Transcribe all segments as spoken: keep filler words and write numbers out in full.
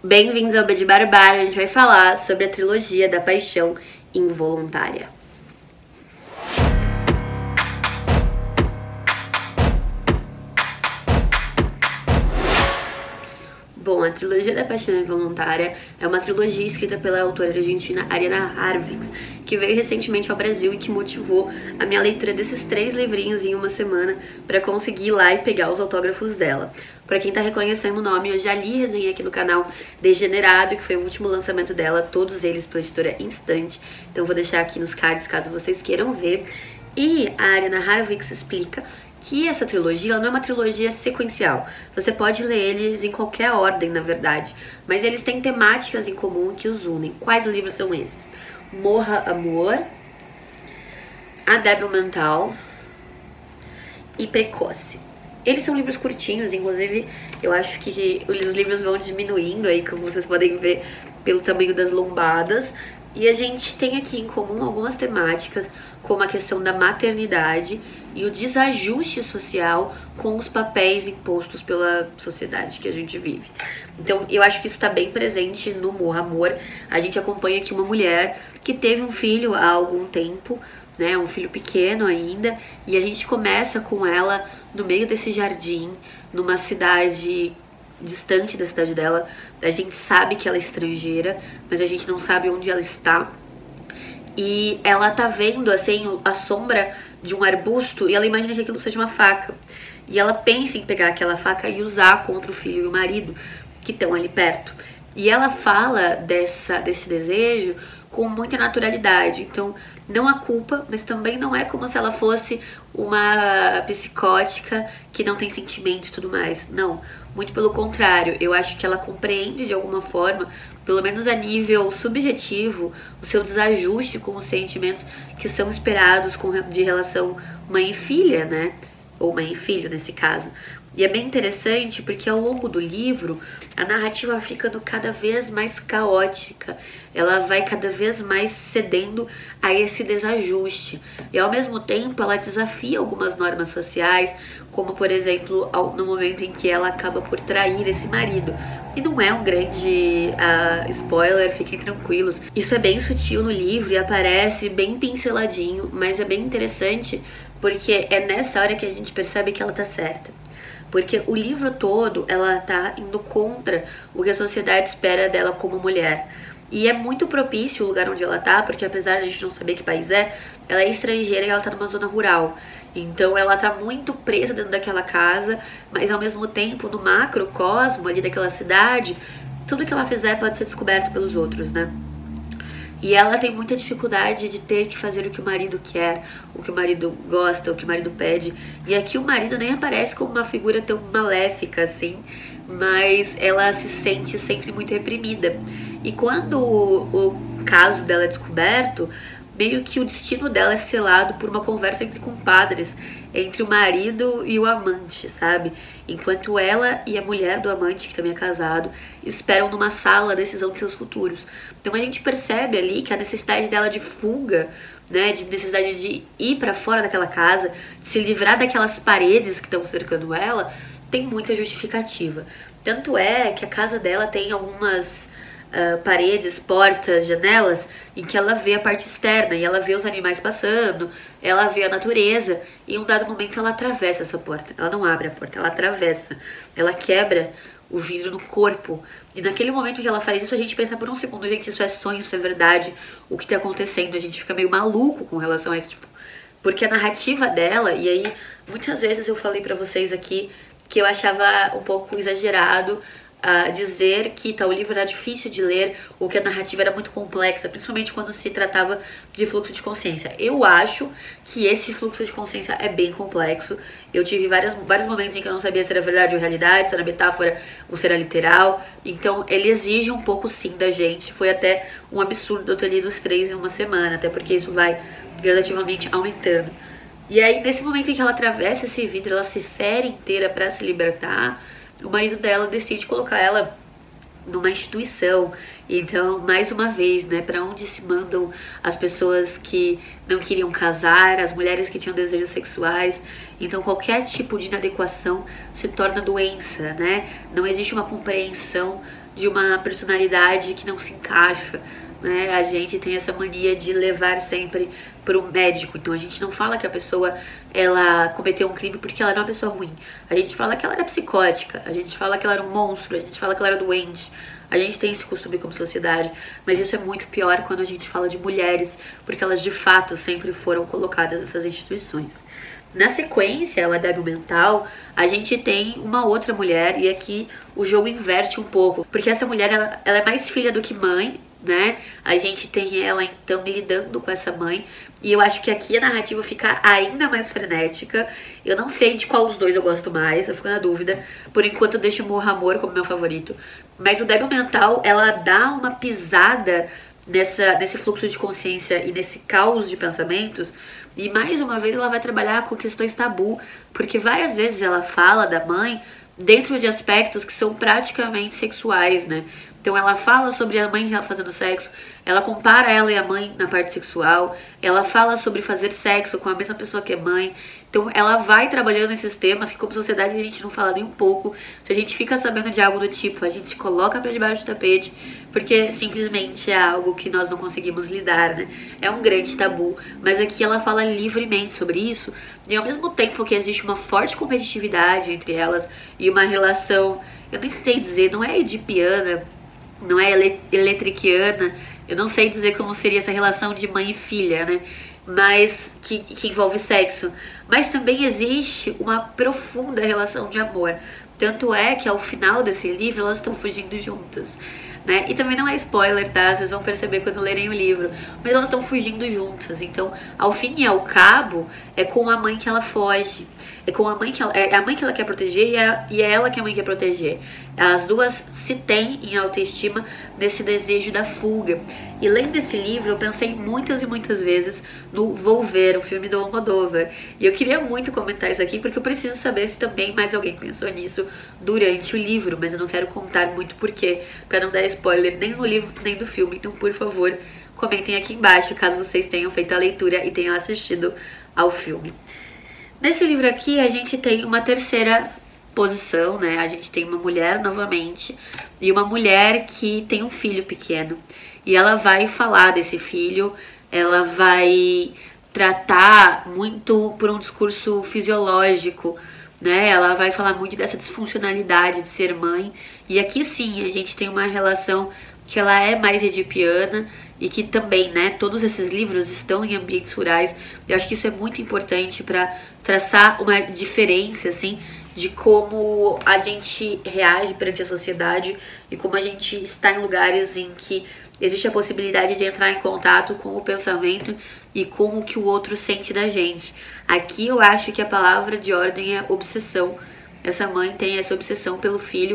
Bem-vindos ao Bedi Barbário, a gente vai falar sobre a trilogia da paixão involuntária. Bom, a trilogia da paixão involuntária é uma trilogia escrita pela autora argentina Ariana Harvix, que veio recentemente ao Brasil e que motivou a minha leitura desses três livrinhos em uma semana para conseguir ir lá e pegar os autógrafos dela. Para quem tá reconhecendo o nome, eu já li e resenhei aqui no canal Degenerado, que foi o último lançamento dela, todos eles pela editora Instante, então vou deixar aqui nos cards caso vocês queiram ver. E a Ariana Harvix explica que essa trilogia ela não é uma trilogia sequencial. Você pode ler eles em qualquer ordem, na verdade, mas eles têm temáticas em comum que os unem. Quais livros são esses? Morra Amor, A Débil Mental e Precoce. Eles são livros curtinhos, inclusive eu acho que os livros vão diminuindo aí, como vocês podem ver pelo tamanho das lombadas. E a gente tem aqui em comum algumas temáticas, como a questão da maternidade e o desajuste social com os papéis impostos pela sociedade que a gente vive. Então, eu acho que isso está bem presente no Morra Amor. A gente acompanha aqui uma mulher que teve um filho há algum tempo, né, um filho pequeno ainda, e a gente começa com ela no meio desse jardim, numa cidade distante da cidade dela. A gente sabe que ela é estrangeira, mas a gente não sabe onde ela está. E ela tá vendo, assim, a sombra de um arbusto e ela imagina que aquilo seja uma faca. E ela pensa em pegar aquela faca e usar contra o filho e o marido que estão ali perto. E ela fala dessa, desse desejo com muita naturalidade. Então, não há culpa, mas também não é como se ela fosse uma psicótica que não tem sentimentos e tudo mais. Não, muito pelo contrário. Eu acho que ela compreende de alguma forma, pelo menos a nível subjetivo, o seu desajuste com os sentimentos que são esperados com, de relação mãe e filha, né? Ou mãe e filho, nesse caso. E é bem interessante porque ao longo do livro a narrativa vai ficando cada vez mais caótica, ela vai cada vez mais cedendo a esse desajuste. E ao mesmo tempo ela desafia algumas normas sociais, como por exemplo no momento em que ela acaba por trair esse marido. E não é um grande uh, spoiler, fiquem tranquilos. Isso é bem sutil no livro e aparece bem pinceladinho, mas é bem interessante porque é nessa hora que a gente percebe que ela tá certa. Porque o livro todo, ela tá indo contra o que a sociedade espera dela como mulher. E é muito propício o lugar onde ela tá, porque apesar de a gente não saber que país é, ela é estrangeira e ela tá numa zona rural. Então ela tá muito presa dentro daquela casa, mas ao mesmo tempo, no macrocosmo ali daquela cidade, tudo que ela fizer pode ser descoberto pelos outros, né? E ela tem muita dificuldade de ter que fazer o que o marido quer, o que o marido gosta, o que o marido pede. E aqui o marido nem aparece como uma figura tão maléfica assim, mas ela se sente sempre muito reprimida. E quando o, o caso dela é descoberto, meio que o destino dela é selado por uma conversa entre compadres, entre o marido e o amante, sabe? Enquanto ela e a mulher do amante, que também é casado, esperam numa sala a decisão de seus futuros. Então a gente percebe ali que a necessidade dela de fuga, né, de necessidade de ir pra fora daquela casa, de se livrar daquelas paredes que estão cercando ela, tem muita justificativa. Tanto é que a casa dela tem algumas Uh, paredes, portas, janelas, em que ela vê a parte externa e ela vê os animais passando, ela vê a natureza, e em um dado momento ela atravessa essa porta. Ela não abre a porta, ela atravessa, ela quebra o vidro no corpo. E naquele momento que ela faz isso, a gente pensa por um segundo, gente, isso é sonho, isso é verdade, o que tá acontecendo? A gente fica meio maluco com relação a isso, tipo, porque a narrativa dela, e aí muitas vezes eu falei pra vocês aqui que eu achava um pouco exagerado Uh, dizer que tal livro era difícil de ler ou que a narrativa era muito complexa, principalmente quando se tratava de fluxo de consciência. Eu acho que esse fluxo de consciência é bem complexo. Eu tive várias, vários momentos em que eu não sabia se era verdade ou realidade, se era metáfora ou se era literal. Então ele exige um pouco sim da gente. Foi até um absurdo eu ter lido os três em uma semana, até porque isso vai gradativamente aumentando. E aí nesse momento em que ela atravessa esse vidro, ela se fere inteira para se libertar, o marido dela decide colocar ela numa instituição. Então, mais uma vez, né, para onde se mandam as pessoas que não queriam casar, as mulheres que tinham desejos sexuais. Então, qualquer tipo de inadequação se torna doença, né? Não existe uma compreensão de uma personalidade que não se encaixa, né? A gente tem essa mania de levar sempre para o médico. Então a gente não fala que a pessoa ela cometeu um crime porque ela era uma pessoa ruim. A gente fala que ela era psicótica, a gente fala que ela era um monstro, a gente fala que ela era doente. A gente tem esse costume como sociedade, mas isso é muito pior quando a gente fala de mulheres, porque elas de fato sempre foram colocadas nessas instituições. Na sequência, o débil mental, a gente tem uma outra mulher, e aqui o jogo inverte um pouco, porque essa mulher ela, ela é mais filha do que mãe, né? A gente tem ela então lidando com essa mãe, e eu acho que aqui a narrativa fica ainda mais frenética. Eu não sei de qual dos dois eu gosto mais, eu fico na dúvida. Por enquanto eu deixo o Morro Amor como meu favorito. Mas o débil mental, ela dá uma pisada nessa, nesse fluxo de consciência e nesse caos de pensamentos. E mais uma vez ela vai trabalhar com questões tabu, porque várias vezes ela fala da mãe dentro de aspectos que são praticamente sexuais, né? Então ela fala sobre a mãe fazendo sexo, ela compara ela e a mãe na parte sexual, ela fala sobre fazer sexo com a mesma pessoa que é mãe. Então ela vai trabalhando esses temas que como sociedade a gente não fala nem um pouco. Se a gente fica sabendo de algo do tipo, a gente coloca pra debaixo do tapete, porque simplesmente é algo que nós não conseguimos lidar, né? É um grande tabu, mas aqui ela fala livremente sobre isso, e ao mesmo tempo que existe uma forte competitividade entre elas e uma relação, eu nem sei dizer, não é edipiana, não é ele eletriquiana, eu não sei dizer como seria essa relação de mãe e filha, né? Mas que, que envolve sexo. Mas também existe uma profunda relação de amor. Tanto é que ao final desse livro elas estão fugindo juntas, né? E também não é spoiler, tá? Vocês vão perceber quando lerem o livro. Mas elas estão fugindo juntas. Então, ao fim e ao cabo, é com a mãe que ela foge. É com a mãe que ela, é a mãe que ela quer proteger e é, e é ela que a mãe quer proteger. As duas se têm em autoestima nesse desejo da fuga. E lendo esse livro, eu pensei muitas e muitas vezes no Volver, o filme do Almodóvar. E eu queria muito comentar isso aqui, porque eu preciso saber se também mais alguém pensou nisso durante o livro. Mas eu não quero contar muito porquê, pra não dar spoiler nem no livro, nem do filme. Então, por favor, comentem aqui embaixo, caso vocês tenham feito a leitura e tenham assistido ao filme. Nesse livro aqui, a gente tem uma terceira posição, né? A gente tem uma mulher, novamente, e uma mulher que tem um filho pequeno. E ela vai falar desse filho, ela vai tratar muito por um discurso fisiológico, né? Ela vai falar muito dessa disfuncionalidade de ser mãe. E aqui, sim, a gente tem uma relação que ela é mais edipiana, e que também, né, todos esses livros estão em ambientes rurais. Eu acho que isso é muito importante para traçar uma diferença, assim, de como a gente reage perante a sociedade e como a gente está em lugares em que existe a possibilidade de entrar em contato com o pensamento e com o que o outro sente da gente. Aqui eu acho que a palavra de ordem é obsessão. Essa mãe tem essa obsessão pelo filho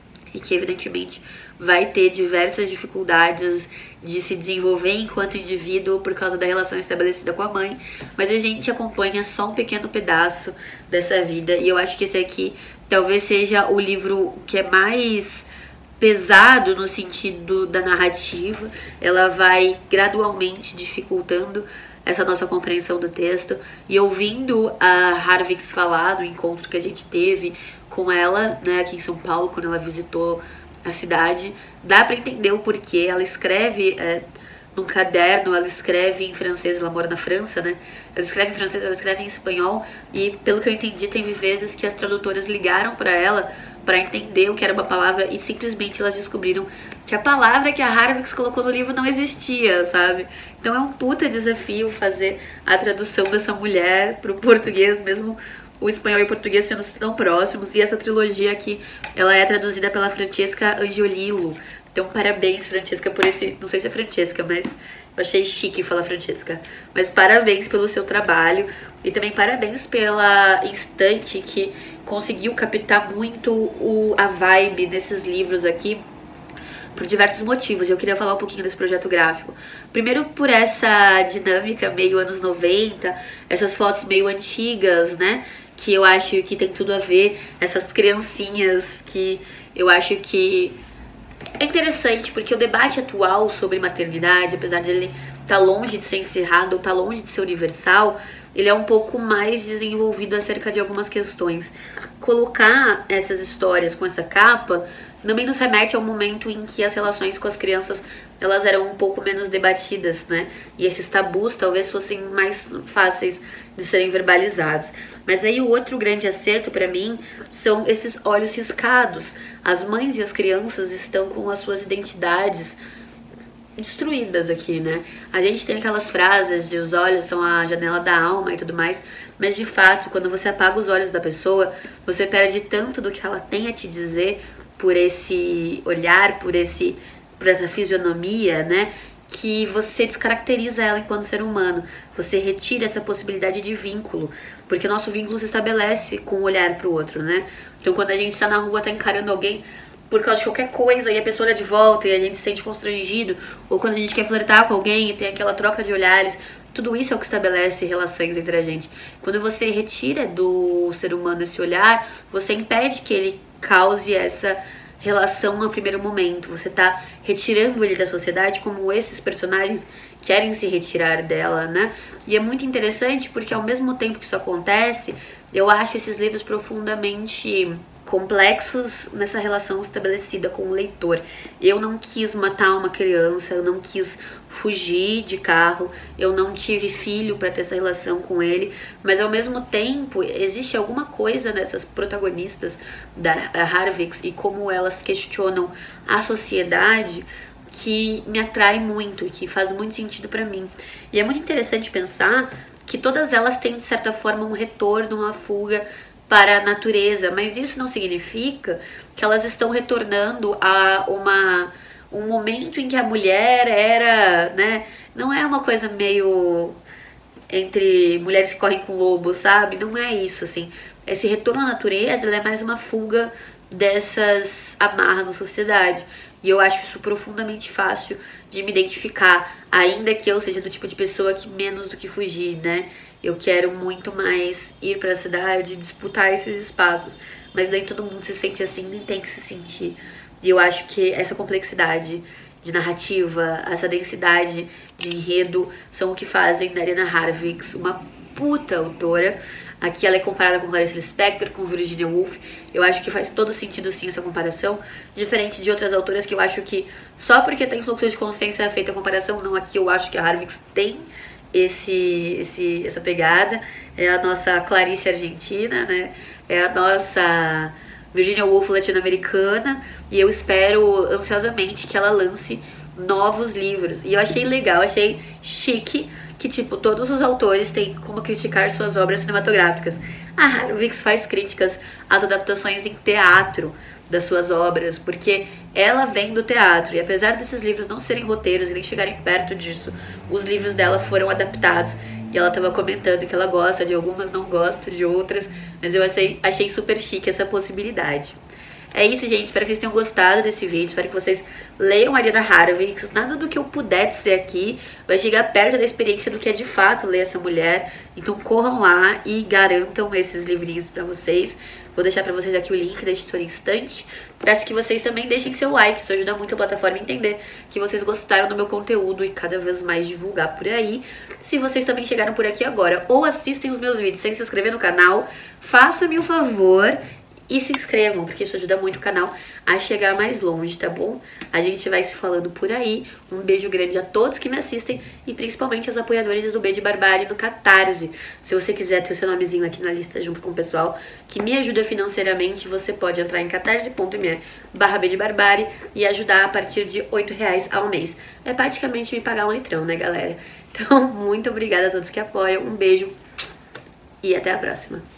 e que, evidentemente, vai ter diversas dificuldades de se desenvolver enquanto indivíduo por causa da relação estabelecida com a mãe, mas a gente acompanha só um pequeno pedaço dessa vida, e eu acho que esse aqui talvez seja o livro que é mais pesado no sentido da narrativa. Ela vai gradualmente dificultando essa nossa compreensão do texto, e ouvindo a Harvix falar no encontro que a gente teve com ela, né, aqui em São Paulo, quando ela visitou a cidade, dá pra entender o porquê. Ela escreve é, num caderno, ela escreve em francês, ela mora na França, né? Ela escreve em francês, ela escreve em espanhol, e pelo que eu entendi, teve vezes que as tradutoras ligaram pra ela pra entender o que era uma palavra e simplesmente elas descobriram que a palavra que a Harvix colocou no livro não existia, sabe? Então é um puta desafio fazer a tradução dessa mulher pro português, mesmo o espanhol e o português sendo tão próximos. E essa trilogia aqui, ela é traduzida pela Francesca Angiolillo. Então, parabéns, Francesca, por esse... Não sei se é Francesca, mas eu achei chique falar Francesca. Mas parabéns pelo seu trabalho. E também parabéns pela Instante, que conseguiu captar muito o, a vibe desses livros aqui, por diversos motivos. Eu queria falar um pouquinho desse projeto gráfico. Primeiro, por essa dinâmica meio anos noventa, essas fotos meio antigas, né? Que eu acho que tem tudo a ver, essas criancinhas que eu acho que é interessante, porque o debate atual sobre maternidade, apesar de ele estar longe de ser encerrado ou estar longe de ser universal, ele é um pouco mais desenvolvido acerca de algumas questões. Colocar essas histórias com essa capa também nos remete ao momento em que as relações com as crianças elas eram um pouco menos debatidas, né? E esses tabus talvez fossem mais fáceis de serem verbalizados. Mas aí o outro grande acerto para mim são esses olhos riscados. As mães e as crianças estão com as suas identidades destruídas aqui, né? A gente tem aquelas frases de os olhos são a janela da alma e tudo mais, mas de fato, quando você apaga os olhos da pessoa, você perde tanto do que ela tem a te dizer por esse olhar, por esse por essa fisionomia, né? Que você descaracteriza ela enquanto ser humano. Você retira essa possibilidade de vínculo, porque o nosso vínculo se estabelece com o olhar pro outro, né? Então quando a gente tá na rua, tá encarando alguém por causa de qualquer coisa e a pessoa olha de volta e a gente se sente constrangido, ou quando a gente quer flertar com alguém e tem aquela troca de olhares, tudo isso é o que estabelece relações entre a gente. Quando você retira do ser humano esse olhar, você impede que ele cause essa relação no primeiro momento. Você tá retirando ele da sociedade como esses personagens querem se retirar dela, né? E é muito interessante porque ao mesmo tempo que isso acontece, eu acho esses livros profundamente complexos nessa relação estabelecida com o leitor. Eu não quis matar uma criança, eu não quis fugir de carro, eu não tive filho para ter essa relação com ele, mas ao mesmo tempo existe alguma coisa nessas protagonistas da Harviks e como elas questionam a sociedade que me atrai muito e que faz muito sentido para mim. E é muito interessante pensar que todas elas têm de certa forma um retorno, uma fuga para a natureza, mas isso não significa que elas estão retornando a uma, um momento em que a mulher era, né, não é uma coisa meio entre mulheres que correm com lobos, sabe? Não é isso, assim. Esse retorno à natureza, ela é mais uma fuga dessas amarras da sociedade. E eu acho isso profundamente fácil de me identificar, ainda que eu seja do tipo de pessoa que menos do que fugir, né? Eu quero muito mais ir para a cidade, disputar esses espaços, mas nem todo mundo se sente assim, nem tem que se sentir. E eu acho que essa complexidade de narrativa, essa densidade de enredo são o que fazem da Ariana Harviks uma puta autora. Aqui ela é comparada com Clarice Lispector, com Virginia Woolf. Eu acho que faz todo sentido sim essa comparação, diferente de outras autoras que eu acho que só porque tem fluxo de consciência é feita a comparação. Não, aqui eu acho que a Harviks tem esse, esse, essa pegada. É a nossa Clarice argentina, né? É a nossa Virginia Woolf latino-americana, e eu espero ansiosamente que ela lance novos livros. E eu achei legal, achei chique que, tipo, todos os autores têm como criticar suas obras cinematográficas. A Harviks faz críticas às adaptações em teatro das suas obras, porque ela vem do teatro, e apesar desses livros não serem roteiros e nem chegarem perto disso, os livros dela foram adaptados, e ela tava comentando que ela gosta de algumas, não gosta de outras, mas eu achei, achei super chique essa possibilidade. É isso, gente. Espero que vocês tenham gostado desse vídeo. Espero que vocês leiam a Ariana Harviks. Nada do que eu puder dizer aqui vai chegar perto da experiência do que é de fato ler essa mulher. Então corram lá e garantam esses livrinhos pra vocês. Vou deixar pra vocês aqui o link da editora Instante. Peço que vocês também deixem seu like. Isso ajuda muito a plataforma a entender que vocês gostaram do meu conteúdo e cada vez mais divulgar por aí. Se vocês também chegaram por aqui agora ou assistem os meus vídeos sem se inscrever no canal, faça-me um favor e se inscrevam, porque isso ajuda muito o canal a chegar mais longe, tá bom? A gente vai se falando por aí. Um beijo grande a todos que me assistem e principalmente aos apoiadores do B de Barbárie no Catarse. Se você quiser ter o seu nomezinho aqui na lista junto com o pessoal que me ajuda financeiramente, você pode entrar em catarse ponto me barra B de Barbárie e ajudar a partir de oito reais ao mês. É praticamente me pagar um litrão, né, galera? Então, muito obrigada a todos que apoiam. Um beijo e até a próxima.